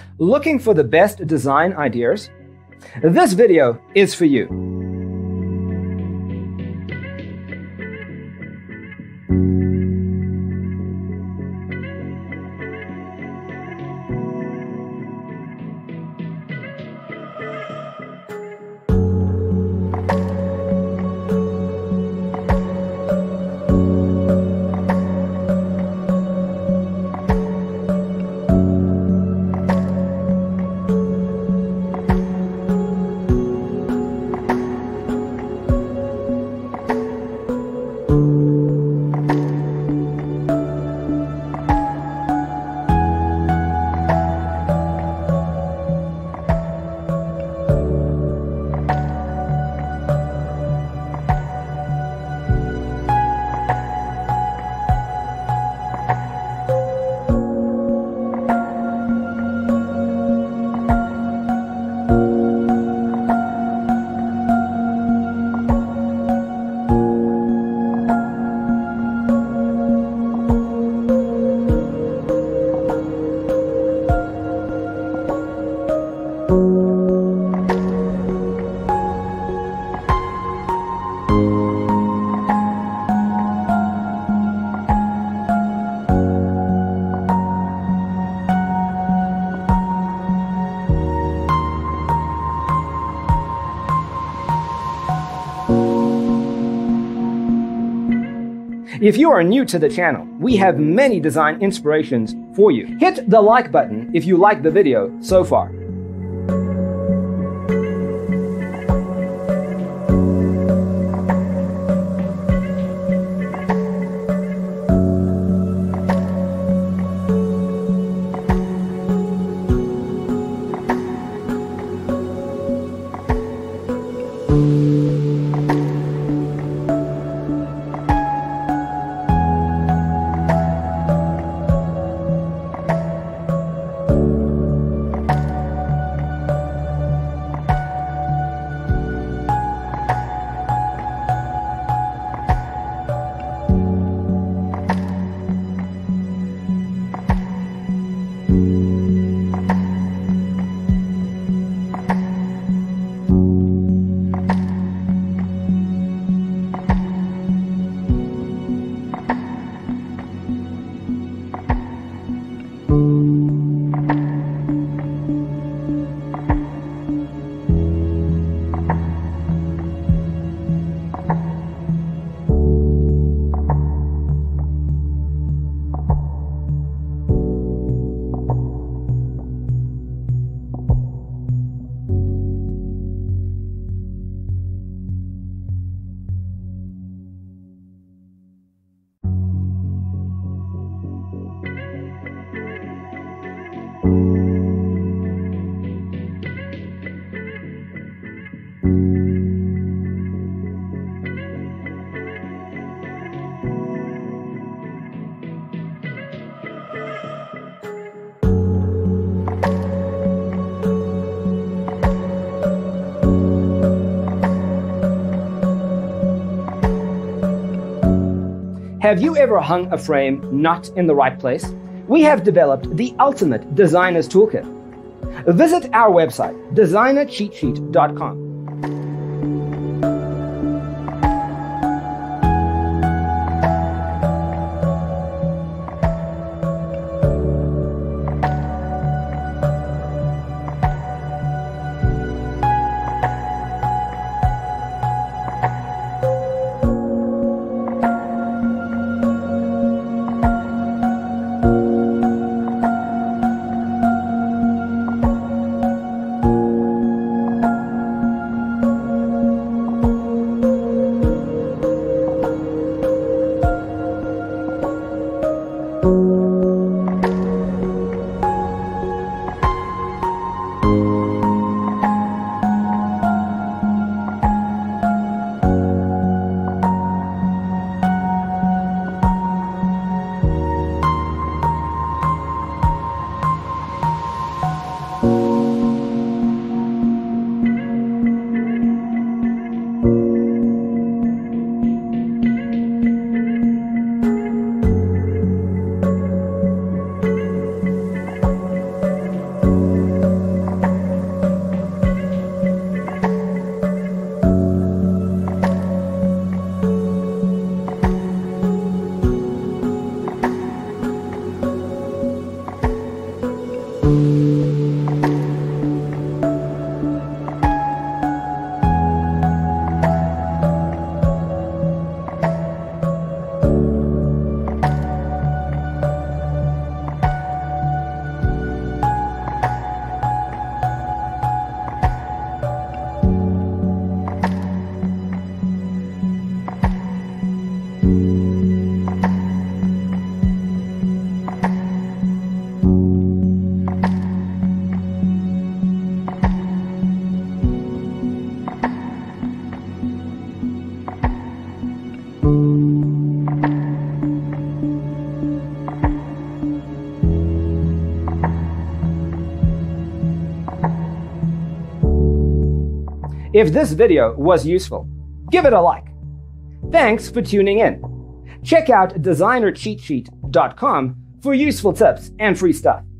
Looking for the best design ideas? This video is for you. If you are new to the channel, we have many design inspirations for you. Hit the like button if you like the video so far. Have you ever hung a frame not in the right place? We have developed the ultimate designer's toolkit. Visit our website, designercheatsheet.com. If this video was useful, give it a like. Thanks for tuning in. Check out designercheatsheet.com for useful tips and free stuff.